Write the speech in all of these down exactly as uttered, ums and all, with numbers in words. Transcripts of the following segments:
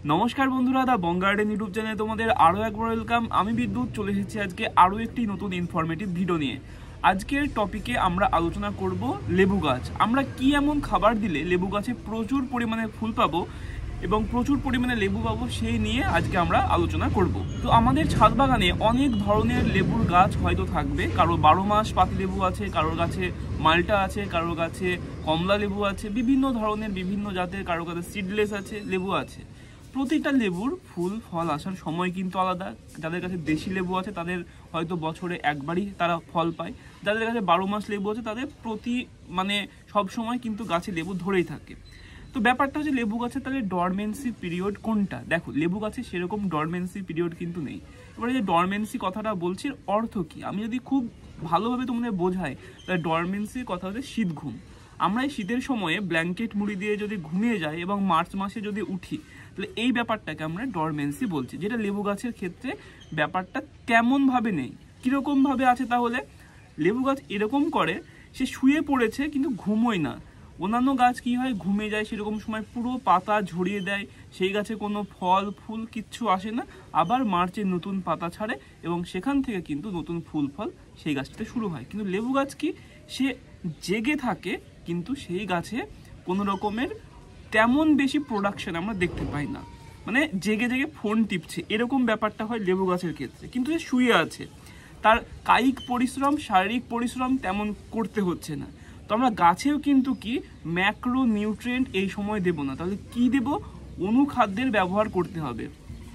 নমস্কার বন্ধুরা, দা বং garden YouTube চ্যানেলে তোমাদের আরও একবার ওয়েলকাম। আমি বিদ্যুৎ চলে এসেছি আজকে আরও একটি নতুন ইনফরমেটিভ ভিডিও নিয়ে। আজকের টপিকে আমরা আলোচনা করব লেবু গাছ। আমরা কি এমন খাবার দিলে লেবু গাছে প্রচুর পরিমাণে ফুল পাবো এবং প্রচুর পরিমাণে লেবু পাবো সেই নিয়ে আজকে আমরা আলোচনা করব। তো আমাদের ছাদ বাগানে অনেক ধরনের লেবুর গাছ হয়তো থাকবে। কারো বারো মাস পাতি লেবু আছে, কারোর গাছে মাল্টা আছে, কারোর গাছে কমলা লেবু আছে, বিভিন্ন ধরনের বিভিন্ন জাতের, কারোর কাছে সিডলেস আছে লেবু আছে। প্রতিটা লেবুর ফুল ফল আসার সময় কিন্তু আলাদা। যাদের কাছে দেশি লেবু আছে তাদের হয়তো বছরে একবারই তারা ফল পায়। যাদের কাছে বারো মাস লেবু আছে তাদের প্রতি মানে সব সময় কিন্তু গাছে লেবু ধরেই থাকে। তো ব্যাপারটা হচ্ছে লেবু গাছের তাহলে ডরমেন্সি পিরিয়ড কোনটা? দেখো, লেবু গাছে সেরকম ডরমেন্সি পিরিয়ড কিন্তু নেই। এবারে যে ডরমেন্সি কথাটা বলছি অর্থ কি, আমি যদি খুব ভালোভাবে তোমাদের বোঝাই তাহলে ডরমেন্সির কথা হচ্ছে শীত ঘুম। আমরা এই শীতের সময়ে ব্ল্যাঙ্কেট মুড়ি দিয়ে যদি ঘুমিয়ে যাই এবং মার্চ মাসে যদি উঠি তাহলে এই ব্যাপারটাকে আমরা ডরমেন্সি বলছি, যেটা লেবু গাছের ক্ষেত্রে ব্যাপারটা তেমনভাবে নেই। কীরকমভাবে আছে তাহলে? লেবু গাছ এরকম করে, সে শুয়ে পড়েছে কিন্তু ঘুমোয় না। অন্যান্য গাছ কি হয়, ঘুমিয়ে যায়, সেরকম সময় পুরো পাতা ঝরিয়ে দেয়, সেই গাছে কোনো ফল ফুল কিচ্ছু আসে না, আবার মার্চে নতুন পাতা ছাড়ে এবং সেখান থেকে কিন্তু নতুন ফুল ফল সেই গাছটাতে শুরু হয়। কিন্তু লেবু গাছ কি, সে জেগে থাকে কিন্তু সেই গাছে কোনো রকমের তেমন বেশি প্রোডাকশন আমরা দেখতে পাই না। মানে জেগে জেগে ফোন টিপছে এরকম ব্যাপারটা হয় লেবু গাছের ক্ষেত্রে, কিন্তু সে শুয়ে আছে, তার কায়িক পরিশ্রম শারীরিক পরিশ্রম তেমন করতে হচ্ছে না। তো আমরা গাছেও কিন্তু কি ম্যাক্রো নিউট্রিয়েন্ট এই সময় দেব না, তাহলে কি দেব? অনুখাদ্যের ব্যবহার করতে হবে।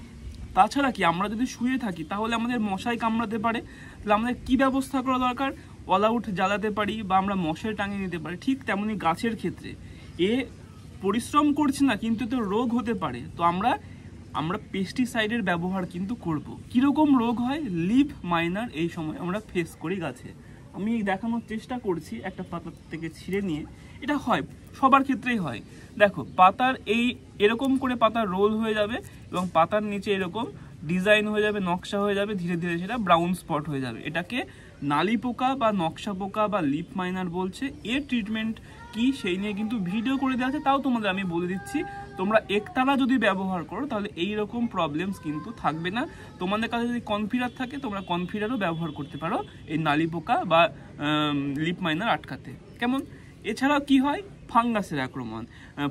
তাছাড়া কি, আমরা যদি শুয়ে থাকি তাহলে আমাদের মশাই কামড়াতে পারে, তাহলে আমাদের কি ব্যবস্থা করা দরকার? অল আউট জ্বালাতে পারি বা আমরা মশারি টাঙিয়ে নিতে পারি। ঠিক তেমনি গাছের ক্ষেত্রে এ পরিশ্রম করছে না কিন্তু তো রোগ হতে পারে, তো আমরা আমরা পেস্টিসাইডের ব্যবহার কিন্তু করব। কীরকম রোগ হয়? লিফ মাইনার এই সময় আমরা ফেস করি গাছে। আমি দেখানোর চেষ্টা করছি একটা পাতা থেকে ছিঁড়ে নিয়ে। এটা হয় সবার ক্ষেত্রেই হয়। দেখো, পাতার এই এরকম করে পাতার রোল হয়ে যাবে এবং পাতার নিচে এরকম ডিজাইন হয়ে যাবে, নকশা হয়ে যাবে, ধীরে ধীরে সেটা ব্রাউন স্পট হয়ে যাবে। এটাকে নালি পোকা বা নকশা পোকা বা লিফ মাইনার বলছে। এর ট্রিটমেন্ট কি সেই নিয়ে কিন্তু ভিডিও করে দেওয়া আছে, তাও তোমাদের আমি বলে দিচ্ছি। তোমরা একতারা যদি ব্যবহার করো তাহলে এই রকম প্রবলেমস কিন্তু থাকবে না। তোমাদের কাছে যদি কনফিডার থাকে তোমরা কনফিডারও ব্যবহার করতে পারো এই নালি পোকা বা লিপ মাইনার আটকাতে। কেমন? এছাড়াও কি হয়? ফাঙ্গাসের আক্রমণ।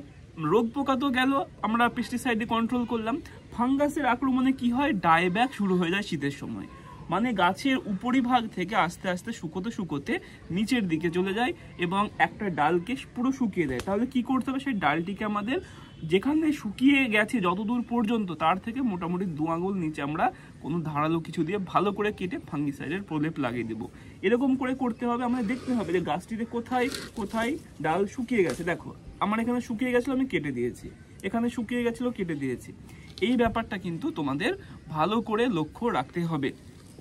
রোগ পোকা তো গেল, আমরা পেস্টিসাইডে কন্ট্রোল করলাম। ফাঙ্গাসের আক্রমণে কি হয়? ডাইব্যাক শুরু হয়ে যায় শীতের সময়। মানে গাছের উপরিভাগ থেকে আস্তে আস্তে শুকোতে শুকোতে নিচের দিকে চলে যায় এবং একটা ডালকে পুরো শুকিয়ে দেয়। তাহলে কি করতে হবে? সেই ডালটিকে আমাদের যেখানে শুকিয়ে গেছে যতদূর পর্যন্ত তার থেকে মোটামুটি দু আঙুল নিচে আমরা কোনো ধারালো কিছু দিয়ে ভালো করে কেটে ফাঙ্গিসাইডের প্রলেপ লাগিয়ে দেবো। এরকম করে করতে হবে। আমাদের দেখতে হবে যে গাছটিতে কোথায় কোথায় ডাল শুকিয়ে গেছে। দেখো, আমার এখানে শুকিয়ে গেছিলো, আমি কেটে দিয়েছি, এখানে শুকিয়ে গেছিলো, কেটে দিয়েছি। এই ব্যাপারটা কিন্তু তোমাদের ভালো করে লক্ষ্য রাখতে হবে।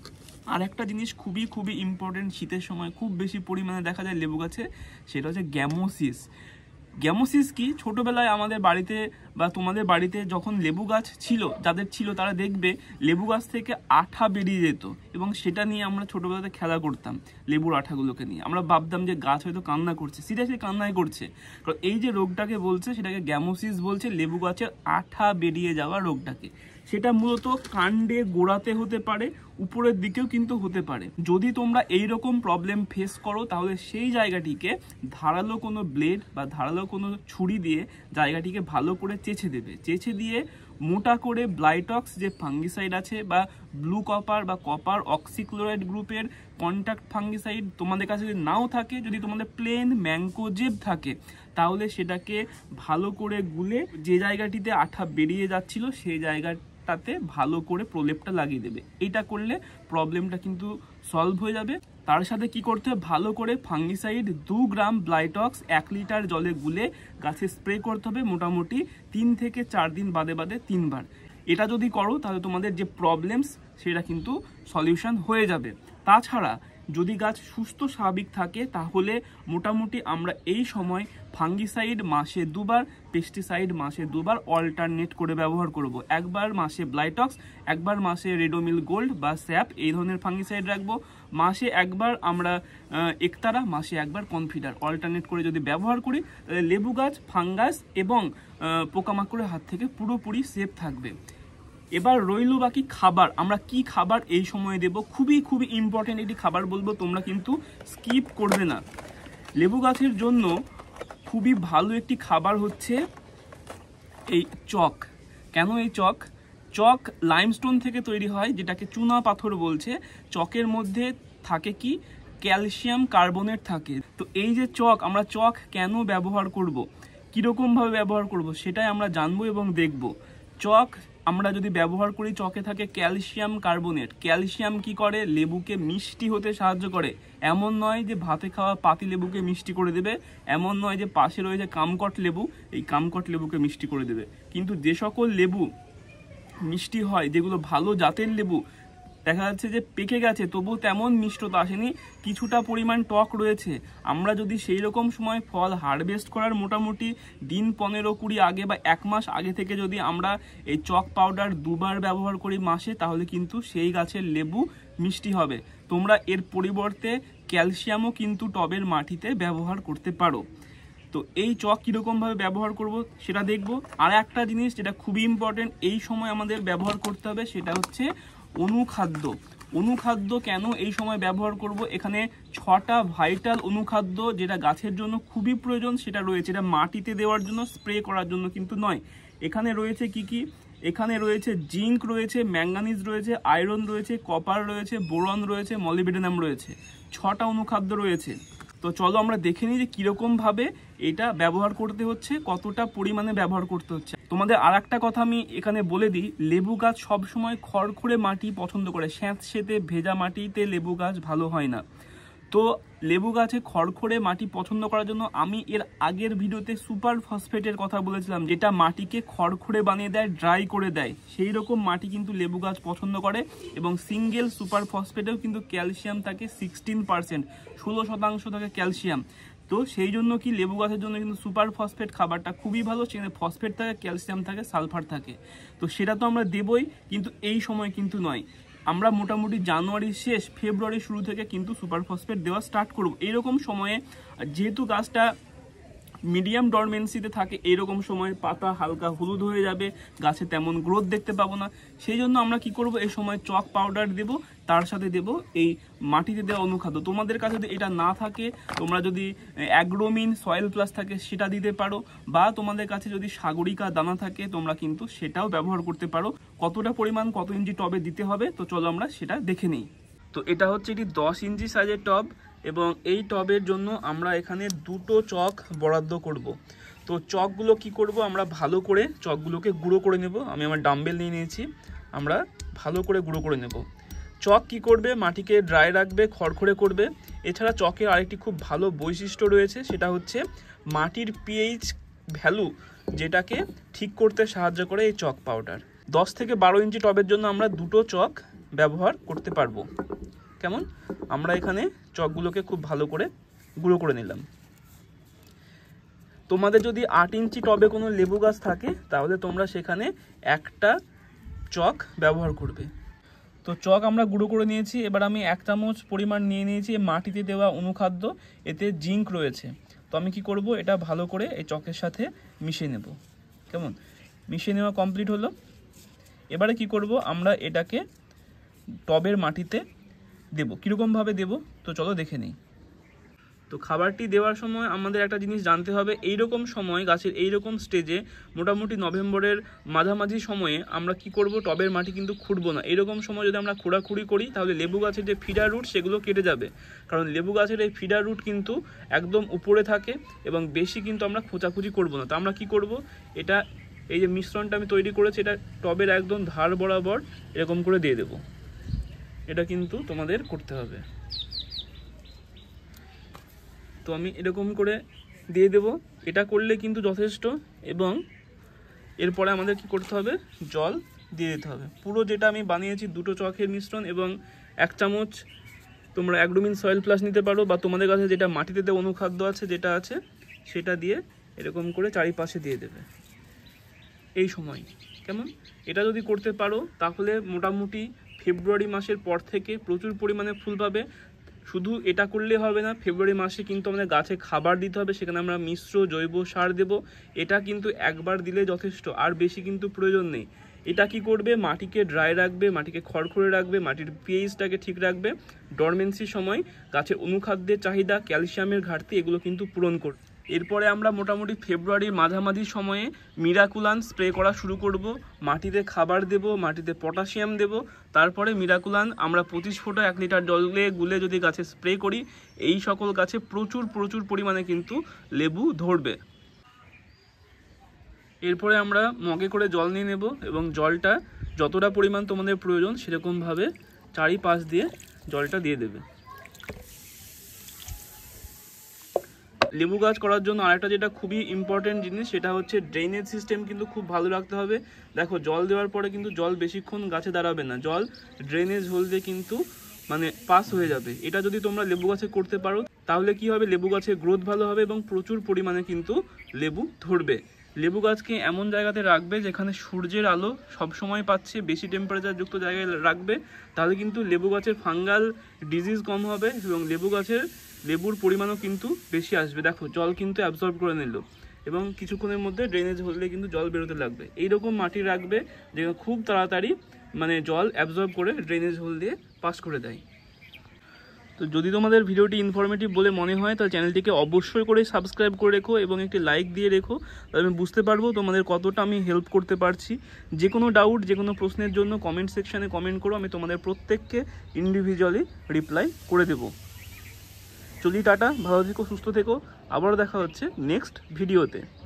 আর একটা জিনিস খুবই খুবই ইম্পর্টেন্ট, শীতের সময় খুব বেশি পরিমাণে দেখা যায় লেবু গাছে, সেটা হচ্ছে গ্যামোসিস। গ্যামোসিস কি? ছোটোবেলায় আমাদের বাড়িতে বা তোমাদের বাড়িতে যখন লেবু গাছ ছিল, যাদের ছিল তারা দেখবে লেবু গাছ থেকে আঠা বেরিয়ে যেত এবং সেটা নিয়ে আমরা ছোটোবেলাতে খেলা করতাম। লেবুর আঠাগুলোকে নিয়ে আমরা ভাবতাম যে গাছ হয়তো কান্না করছে, সিরিয়াসলি কান্নাই করছে। কারণ এই যে রোগটাকে বলছে সেটাকে গ্যামোসিস বলছে, লেবু গাছের আঠা বেরিয়ে যাওয়া রোগটাকে। সেটা মূলত কাণ্ডে গোড়াতে হতে পারে, উপরের দিকেও কিন্তু হতে পারে। যদি তোমরা এই রকম প্রবলেম ফেস করো তাহলে সেই জায়গাটিকে ধারালো কোনো ব্লেড বা ধারালো কোনো ছুরি দিয়ে জায়গাটিকে ভালো করে চেঁচে দেবে। চেঁচে দিয়ে মোটা করে ব্লাইটক্স যে ফাঙ্গিসাইড আছে বা ব্লু কপার বা কপার অক্সিক্লোরাইড গ্রুপের কন্ট্যাক্ট ফাঙ্গিসাইড তোমাদের কাছে যদি নাও থাকে, যদি তোমাদের প্লেন ম্যাঙ্কোজেব থাকে তাহলে সেটাকে ভালো করে গুলে যে জায়গাটিতে আঠা বেরিয়ে যাচ্ছিল সেই জায়গাটাতে ভালো করে প্রলেপটা লাগিয়ে দেবে। এটা করলে প্রবলেমটা কিন্তু সলভ হয়ে যাবে। তার সাথে কি করতে হবে? ভালো করে ফাঙ্গিসাইড দু গ্রাম ব্লাইটক্স এক লিটার জলে গুলে গাছে স্প্রে করতে হবে মোটামুটি তিন থেকে চার দিন বাদে বাদে তিনবার। এটা যদি করো তাহলে তোমাদের যে প্রবলেমস সেটা কিন্তু সলিউশন হয়ে যাবে। তাছাড়া যদি গাছ সুস্থ স্বাভাবিক থাকে তাহলে মোটামুটি আমরা এই সময় ফাঙ্গিসাইড মাসে দুবার, পেস্টিসাইড মাসে দুবার অল্টারনেট করে ব্যবহার করব। একবার মাসে ব্লাইটক্স, একবার মাসে রেডোমিল গোল্ড বা স্যাপ এই ধরনের ফাঙ্গিসাইড রাখবো। মাসে একবার আমরা একতারা, মাসে একবার কনফিডার অল্টারনেট করে যদি ব্যবহার করি তাহলে লেবু গাছ ফাঙ্গাস এবং পোকামাকড়ের হাত থেকে পুরোপুরি সেফ থাকবে। এবার রইল বাকি খাবার, আমরা কি খাবার এই সময়ে দেব। খুবই খুবই ইম্পর্টেন্ট একটি খাবার বলবো, তোমরা কিন্তু স্কিপ করবে না। লেবু গাছের জন্য খুবই ভালো একটি খাবার হচ্ছে এই চক। কেন এই চক? চক লাইমস্টোন থেকে তৈরি হয়, যেটাকে চুনা পাথর বলছে। চকের মধ্যে থাকে কি? ক্যালসিয়াম কার্বনেট থাকে। তো এই যে চক, আমরা চক কেন ব্যবহার করব, কীরকমভাবে ব্যবহার করব সেটাই আমরা জানবো এবং দেখব। চক আমরা যদি ব্যবহার করি, চকে থাকে ক্যালসিয়াম কার্বনেট। ক্যালসিয়াম কি করে? লেবুকে মিষ্টি হতে সাহায্য করে। এমন নয় যে ভাতে খাওয়া পাতি লেবুকে মিষ্টি করে দেবে, এমন নয় যে পাশে রয়েছে কামকট লেবু, এই কামকট লেবুকে মিষ্টি করে দেবে। কিন্তু যে সকল লেবু মিষ্টি হয়, যেগুলো ভালো জাতের লেবু, দেখা যাচ্ছে যে পেকে গেছে তবু তেমন মিষ্টতা আসেনি, কিছুটা পরিমাণ টক রয়েছে। আমরা যদি সেই রকম সময় ফল হারভেস্ট করার মোটামুটি দিন পনেরো কুড়ি আগে বা এক মাস আগে থেকে যদি আমরা এই চক পাউডার দুবার ব্যবহার করি মাসে, তাহলে কিন্তু সেই গাছের লেবু মিষ্টি হবে। তোমরা এর পরিবর্তে ক্যালসিয়ামও কিন্তু টবের মাটিতে ব্যবহার করতে পারো। তো এই চক কীরকমভাবে ব্যবহার করব সেটা দেখব। আর একটা জিনিস যেটা খুবই ইম্পর্টেন্ট এই সময় আমাদের ব্যবহার করতে হবে, সেটা হচ্ছে অনুখাদ্য। অনুখাদ্য কেন এই সময় ব্যবহার করব? এখানে ছটা ভাইটাল অনুখাদ্য যেটা গাছের জন্য খুবই প্রয়োজন সেটা রয়েছে। এটা মাটিতে দেওয়ার জন্য, স্প্রে করার জন্য কিন্তু নয়। এখানে রয়েছে কি কি? এখানে রয়েছে জিঙ্ক রয়েছে, ম্যাঙ্গানিজ রয়েছে, আয়রন রয়েছে, কপার রয়েছে, বোরন রয়েছে, মলিবডেনাম রয়েছে। ছটা অনুখাদ্য রয়েছে। তো চলো আমরা দেখে নিই যে কীরকমভাবে এটা ব্যবহার করতে হচ্ছে, কতটা পরিমাণে ব্যবহার করতে হচ্ছে। তোমাদের আর একটা কথা আমি এখানে বলে দিই, লেবু গাছ সবসময় খড়খড়ে মাটি পছন্দ করে। স্যাঁতসেঁতে ভেজা মাটিতে লেবু গাছ ভালো হয় না। তো লেবু গাছে খড়খড়ে মাটি পছন্দ করার জন্য আমি এর আগের ভিডিওতে সুপার ফসফেটের কথা বলেছিলাম, যেটা মাটিকে খড়খড়ে বানিয়ে দেয়, ড্রাই করে দেয়। সেই রকম মাটি কিন্তু লেবু গাছ পছন্দ করে। এবং সিঙ্গেল সুপার ফসফেটেও কিন্তু ক্যালসিয়াম থাকে সিক্সটিন পার্সেন্ট, ষোলো শতাংশ থাকে ক্যালসিয়াম। তো সেই জন্য কি লেবু গাছের জন্য কিন্তু সুপার ফসফেট খাবারটা খুবই ভালো। সেখানে ফসফেট থাকে, ক্যালসিয়াম থাকে, সালফার থাকে। তো সেটা তো আমরা দেবই, কিন্তু এই সময় কিন্তু নয়। আমরা মোটামুটি জানুয়ারি শেষ ফেব্রুয়ারি শুরু থেকে কিন্তু সুপার ফসফেট দেওয়া স্টার্ট করব। এইরকম সময়ে যেহেতু গাছটা মিডিয়াম ডরমেন্সিতে থাকে, এইরকম সময় পাতা হালকা হলুদ হয়ে যাবে, গাছে তেমন গ্রোথ দেখতে পাবো না। সেই জন্য আমরা কি করব, এই সময় চক পাউডার দেব, তার সাথে দেব এই মাটিতে দেওয়া অনুখাদ্য। তোমাদের কাছে যদি এটা না থাকে, তোমরা যদি অ্যাগ্রোমিন সয়েল প্লাস থাকে সেটা দিতে পারো, বা তোমাদের কাছে যদি সাগরিকা দানা থাকে তোমরা কিন্তু সেটাও ব্যবহার করতে পারো। কতটা পরিমাণ কত ইঞ্চি টবে দিতে হবে তো চলো আমরা সেটা দেখে নিই। তো এটা হচ্ছে এটি দশ ইঞ্চি সাইজের টব, এবং এই টবের জন্য আমরা এখানে দুটো চক বরাদ্দ করব। তো চকগুলো কি করব, আমরা ভালো করে চকগুলোকে গুঁড়ো করে নেব। আমি আমার ডাম্বেল নিয়ে নিয়েছি, আমরা ভালো করে গুঁড়ো করে নেব। চক কি করবে, মাটিকে ড্রাই রাখবে, খড়খড়ে করবে। এছাড়া চকের আরেকটি খুব ভালো বৈশিষ্ট্য রয়েছে, সেটা হচ্ছে মাটির পিএইচ ভ্যালু যেটাকে ঠিক করতে সাহায্য করে এই চক পাউডার। দশ থেকে বারো ইঞ্চি টবের জন্য আমরা দুটো চক ব্যবহার করতে পারবো। কেমন? আমরা এখানে চকগুলোকে খুব ভালো করে গুঁড়ো করে নিলাম। তোমাদের যদি আট ইঞ্চি টবে কোনো লেবু গাছ থাকে তাহলে তোমরা সেখানে একটা চক ব্যবহার করবে। তো চক আমরা গুঁড়ো করে নিয়েছি। এবার আমি এক চামচ পরিমাণ নিয়ে নিয়েছি মাটিতে দেওয়া অনুখাদ্য, এতে জিঙ্ক রয়েছে। তো আমি কি করব, এটা ভালো করে এই চকের সাথে মিশিয়ে নেব। কেমন? মিশিয়ে নেওয়া কমপ্লিট হলো। এবারে কি করব, আমরা এটাকে টবের মাটিতে দেব। কীরকমভাবে দেব তো চলো দেখে নিই। তো খাবারটি দেওয়ার সময় আমাদের একটা জিনিস জানতে হবে, এইরকম সময় গাছের এইরকম স্টেজে মোটামুটি নভেম্বরের মাঝামাঝি সময়ে আমরা কি করব, টবের মাটি কিন্তু খুঁড়বো না। এইরকম সময় যদি আমরা খোঁড়াখুড়ি করি তাহলে লেবু গাছের যে ফিডার রুট সেগুলো কেটে যাবে, কারণ লেবু গাছের এই ফিডার রুট কিন্তু একদম উপরে থাকে এবং বেশি কিন্তু আমরা খোঁচাখুচি করবো না। তো আমরা কি করব, এটা এই যে মিশ্রণটা আমি তৈরি করেছি এটা টবের একদম ধার বরাবর এরকম করে দিয়ে দেব। এটা কিন্তু তোমাদের করতে হবে। তো আমি এরকম করে দিয়ে দেব। এটা করলে কিন্তু যথেষ্ট। এবং এরপরে আমাদের কি করতে হবে, জল দিয়ে দিতে হবে। পুরো যেটা আমি বানিয়েছি দুটো চকের মিশ্রণ এবং এক চামচ তোমরা অ্যাগ্রোমিন সয়েল প্লাস নিতে পারো, বা তোমাদের কাছে যেটা মাটিতে দেওয়া অনুখাদ্য আছে যেটা আছে সেটা দিয়ে এরকম করে চারিপাশে দিয়ে দেবে এই সময়। কেমন? এটা যদি করতে পারো তাহলে মোটামুটি ফেব্রুয়ারি মাসের পর থেকে প্রচুর পরিমাণে ফুল পাবে। শুধু এটা করলে হবে না, ফেব্রুয়ারি মাসে কিন্তু আমাদের গাছে খাবার দিতে হবে, সেখানে আমরা মিশ্র জৈব সার দেব। এটা কিন্তু একবার দিলে যথেষ্ট, আর বেশি কিন্তু প্রয়োজন নেই। এটা কি করবে? মাটিকে ড্রাই রাখবে, মাটিকে খড়খড়ে রাখবে, মাটির পিএইচটাকে ঠিক রাখবে। ডরমেন্সির সময় গাছের অনুখাদ্যের চাহিদা, ক্যালসিয়ামের ঘাটতি এগুলো কিন্তু পূরণ করবে। এরপরে আমরা মোটামুটি ফেব্রুয়ারির মাঝামাঝি সময়ে মিরাকুলান স্প্রে করা শুরু করব। মাটিতে খাবার দেব, মাটিতে পটাশিয়াম দেব। তারপরে মিরাকুলান আমরা পঁচিশ ফোঁটা এক লিটার জলে গুলে যদি গাছে স্প্রে করি, এই সকল গাছে প্রচুর প্রচুর পরিমাণে কিন্তু লেবু ধরবে। এরপরে আমরা মগে করে জল নিয়ে নেব এবং জলটা যতটা পরিমাণ তোমাদের প্রয়োজন সেরকমভাবে চারিপাশ দিয়ে জলটা দিয়ে দেবে। লেবু গাছ করার জন্য আরেকটা যেটা খুবই ইম্পর্টেন্ট জিনিস সেটা হচ্ছে ড্রেনেজ সিস্টেম কিন্তু খুব ভালো রাখতে হবে। দেখো, জল দেওয়ার পরে কিন্তু জল বেশিক্ষণ গাছে দাঁড়াবে না, জল ড্রেনেজ হোল দিয়ে কিন্তু মানে পাস হয়ে যাবে। এটা যদি তোমরা লেবু গাছে করতে পারো তাহলে কি হবে? লেবু গাছের গ্রোথ ভালো হবে এবং প্রচুর পরিমাণে কিন্তু লেবু ধরবে। লেবু গাছকে এমন জায়গাতে রাখবে যেখানে সূর্যের আলো সবসময় পাচ্ছে, বেশি টেম্পারেচারযুক্ত জায়গায় রাখবে, তাহলে কিন্তু লেবু গাছের ফাঙ্গাল ডিজিজ কম হবে এবং লেবু গাছের লেবুর পরিমাণও কিন্তু বেশি আসবে। দেখো, জল কিন্তু অ্যাবজর্ব করে নিল এবং কিছুক্ষণের মধ্যে ড্রেনেজ হলে কিন্তু জল বেরোতে লাগবে। এইরকম মাটি রাখবে যে খুব তাড়াতাড়ি মানে জল অ্যাবজর্ব করে ড্রেনেজ হোল দিয়ে পাস করে দেয়। তো যদি তোমাদের ভিডিওটি ইনফরমেটিভ বলে মনে হয় তাহলে চ্যানেলটিকে অবশ্যই করে সাবস্ক্রাইব করে রেখো এবং একটি লাইক দিয়ে রেখো, তাহলে আমি বুঝতে পারবো তোমাদের কতটা আমি হেল্প করতে পারছি। যে কোনো ডাউট, যে কোনো প্রশ্নের জন্য কমেন্ট সেকশানে কমেন্ট করো, আমি তোমাদের প্রত্যেককে ইন্ডিভিজুয়ালি রিপ্লাই করে দেবো। চলি, টাটা, ভালো থেকো, সুস্থ থেকো, আবারও দেখা হচ্ছে নেক্সট ভিডিওতে।